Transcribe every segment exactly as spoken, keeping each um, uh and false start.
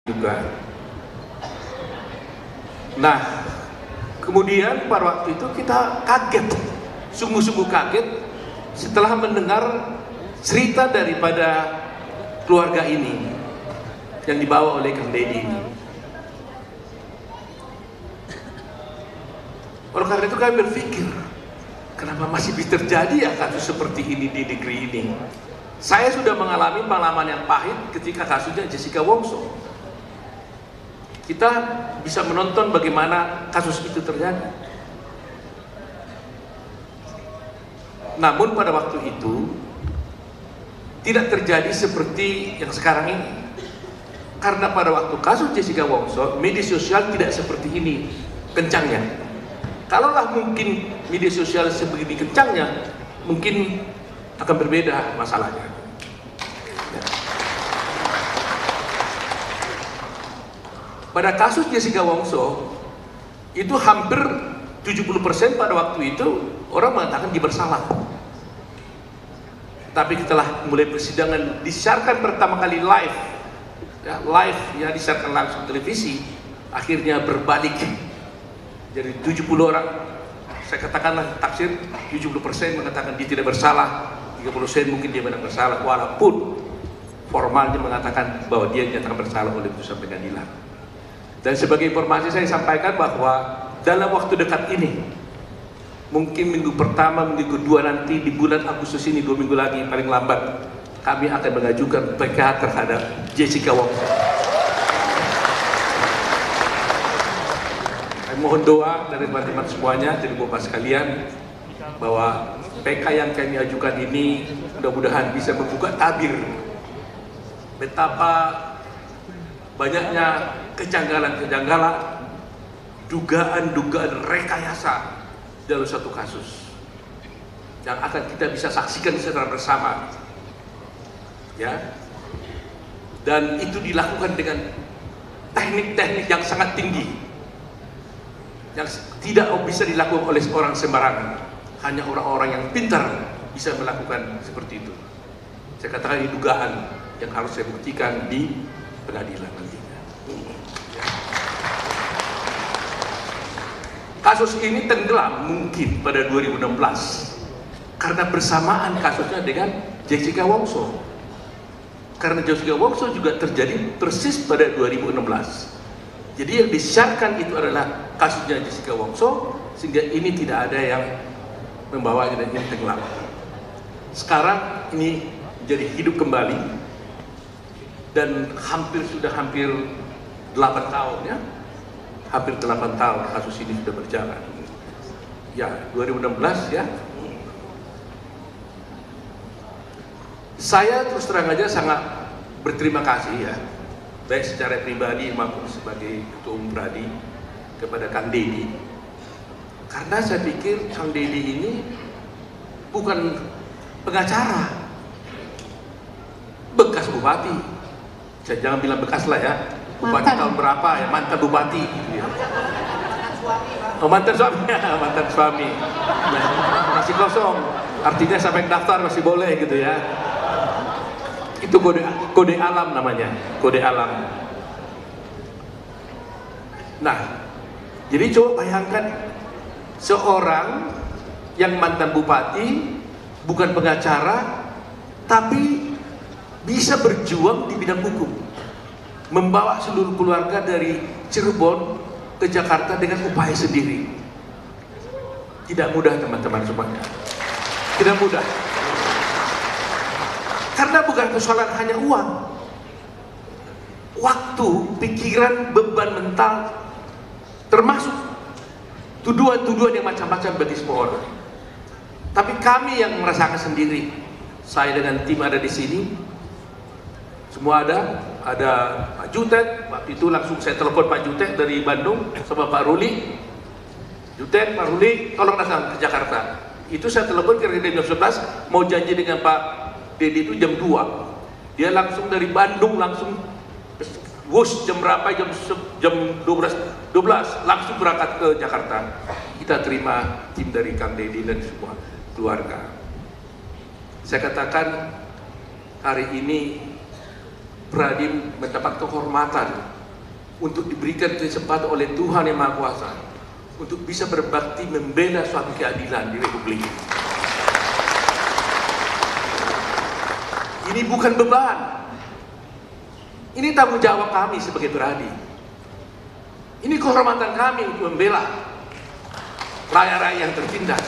juga. Nah, kemudian pada waktu itu kita kaget, sungguh-sungguh kaget setelah mendengar cerita daripada keluarga ini yang dibawa oleh Kang Deddy ini. Oleh karena itu kami berpikir, kenapa masih bisa terjadi ya kasus seperti ini di negeri ini? Saya sudah mengalami pengalaman yang pahit ketika kasusnya Jessica Wongso. Kita bisa menonton bagaimana kasus itu terjadi. Namun pada waktu itu tidak terjadi seperti yang sekarang ini. Karena pada waktu kasus Jessica Wongso, media sosial tidak seperti ini kencangnya. Kalaulah mungkin media sosial sebegini kencangnya, mungkin akan berbeda masalahnya. Ya. Pada kasus Jessica Wongso, itu hampir tujuh puluh persen pada waktu itu orang mengatakan dia bersalah. Tapi setelah mulai persidangan disiarkan pertama kali live, ya, live ya disiarkan langsung televisi, akhirnya berbalik. Jadi tujuh puluh orang, saya katakanlah taksir tujuh puluh persen mengatakan dia tidak bersalah, tiga puluh persen mungkin dia benar bersalah, walaupun formalnya mengatakan bahwa dia dinyatakan bersalah oleh putusan pengadilan. Dan sebagai informasi saya sampaikan bahwa dalam waktu dekat ini, mungkin minggu pertama, minggu kedua nanti di bulan Agustus ini, dua minggu lagi paling lambat, kami akan mengajukan P K H terhadap Jessica Wongso. Saya mohon doa dari teman-teman semuanya, dari bapak sekalian, bahwa P K yang kami ajukan ini mudah-mudahan bisa membuka tabir betapa banyaknya kejanggalan-kejanggalan, dugaan-dugaan rekayasa dalam satu kasus yang akan kita bisa saksikan secara bersama, ya. Dan itu dilakukan dengan teknik-teknik yang sangat tinggi, yang tidak bisa dilakukan oleh orang sembarangan. Hanya orang-orang yang pintar bisa melakukan seperti itu. Saya katakan ini dugaan yang harus saya buktikan di pengadilan nantinya. Kasus ini tenggelam mungkin pada dua ribu enam belas karena bersamaan kasusnya dengan Jessica Wongso. Karena Jessica Wongso juga terjadi persis pada dua ribu enam belas. Jadi yang disiarkan itu adalah kasusnya Jessica Wongso, sehingga ini tidak ada yang membawanya dan yang tenggelam. Sekarang ini jadi hidup kembali dan hampir sudah hampir delapan tahun ya. Hampir delapan tahun kasus ini sudah berjalan. Ya, dua ribu enam belas ya. Saya terus terang aja sangat berterima kasih ya, baik secara pribadi maupun sebagai Ketua Umum Pradi kepada Kang Deddy. Karena saya pikir Kang Deddy ini bukan pengacara, bekas bupati. Saya jangan bilang bekas lah ya. Bupati tahun berapa ya, mantan bupati gitu ya. Oh, mantan suami, mantan suami. Nah, masih kosong, artinya sampai daftar masih boleh gitu ya. Itu kode kode alam namanya, kode alam. Nah, jadi coba bayangkan seorang yang mantan bupati, bukan pengacara, tapi bisa berjuang di bidang hukum, membawa seluruh keluarga dari Cirebon ke Jakarta dengan upaya sendiri. Tidak mudah teman-teman semuanya. Tidak mudah. Karena bukan persoalan hanya uang. Waktu, pikiran, beban mental, termasuk tuduhan-tuduhan yang macam-macam bagi semua orang. Tapi kami yang merasakan sendiri. Saya dengan tim ada di sini. Semua ada, ada Pak Jutek, waktu itu langsung saya telepon Pak Jutek dari Bandung sama Pak Ruli. Jutek, Pak Ruli, tolong datang ke Jakarta. Itu saya telepon kira-kira jam sebelas, mau janji dengan Pak Deddy itu jam dua. Dia langsung dari Bandung langsung wush jam berapa, jam jam dua belas langsung berangkat ke Jakarta. Kita terima tim dari Kang Deddy dan semua keluarga. Saya katakan hari ini Pradi mendapat kehormatan untuk diberikan kesempatan oleh Tuhan Yang Maha Kuasa untuk bisa berbakti membela suatu keadilan di Republik ini. Ini bukan beban. Ini tanggung jawab kami sebagai beradi. Ini kehormatan kami untuk membela rakyat-rakyat yang tertindas.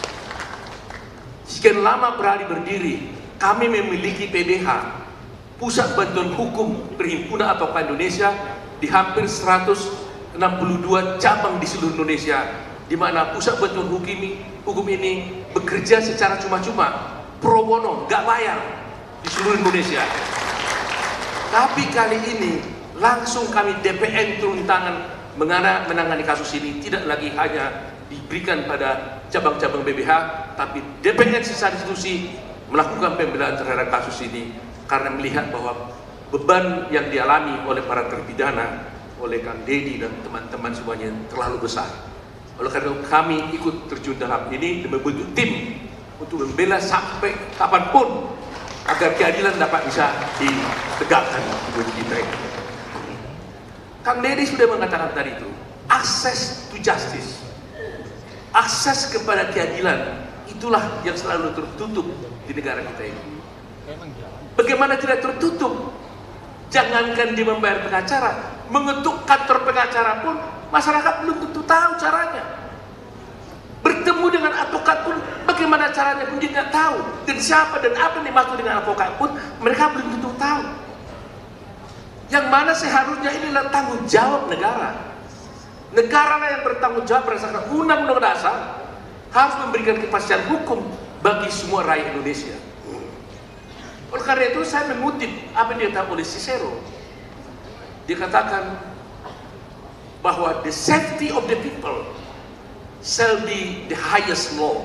Sekian lama beradi berdiri, kami memiliki P B H, Pusat Bantuan Hukum Perhimpunan Advokat Indonesia, di hampir seratus enam puluh dua cabang di seluruh Indonesia, di mana Pusat Bantuan Hukum ini, hukum ini bekerja secara cuma-cuma, pro bono, gak bayar di seluruh Indonesia. Tapi kali ini langsung kami D P N turun tangan menangani kasus ini, tidak lagi hanya diberikan pada cabang-cabang B B H, tapi D P N secara institusi melakukan pembelaan terhadap kasus ini karena melihat bahwa beban yang dialami oleh para terpidana, oleh Kang Deddy dan teman-teman semuanya terlalu besar. Oleh karena itu kami ikut terjun dalam ini dan membentuk tim untuk membela sampai kapanpun agar keadilan dapat bisa ditegakkan di kita ini. Kang Deddy sudah mengatakan tadi itu, akses to justice, akses kepada keadilan, itulah yang selalu tertutup di negara kita ini. Bagaimana tidak tertutup? Jangankan dia membayar pengacara, mengetuk kantor pengacara pun masyarakat belum tentu tahu caranya. Bertemu dengan advokat pun bagaimana caranya pun dia tidak tahu. Dan siapa dan apa yang dimaksud dengan advokat pun mereka belum tentu tahu. Yang mana seharusnya inilah tanggung jawab negara. Negara lah yang bertanggung jawab berdasarkan undang-undang dasar harus memberikan kepastian hukum bagi semua rakyat Indonesia. Oleh karena itu saya mengutip apa yang dikatakan oleh Cicero. Dia katakan bahwa the safety of the people shall be the highest law.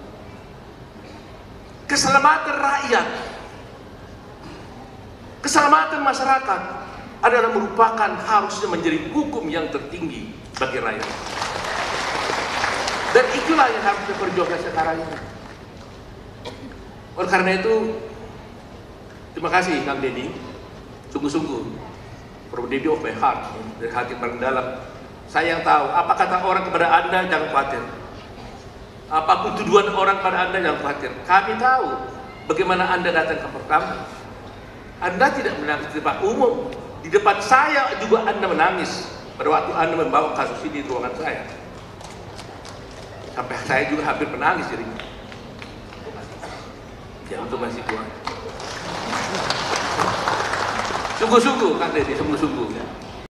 Keselamatan rakyat, keselamatan masyarakat adalah merupakan harusnya menjadi hukum yang tertinggi bagi rakyat. Dan itulah yang harus diperjuangkan sekarang ini. Oleh karena itu, terima kasih Kang Deddy, sungguh-sungguh, from the of my heart, dari hati paling dalam. Saya yang tahu, apa kata orang kepada Anda, jangan khawatir. Apapun tuduhan orang kepada Anda, jangan khawatir. Kami tahu bagaimana Anda datang ke pertama. Anda tidak menangis di depan umum. Di depan saya juga Anda menangis pada waktu Anda membawa kasus ini di ruangan saya. Sampai saya juga hampir menangis jadi. Ya untuk masih kuat. Sungguh-sungguh Kang Deddy, sungguh-sungguh.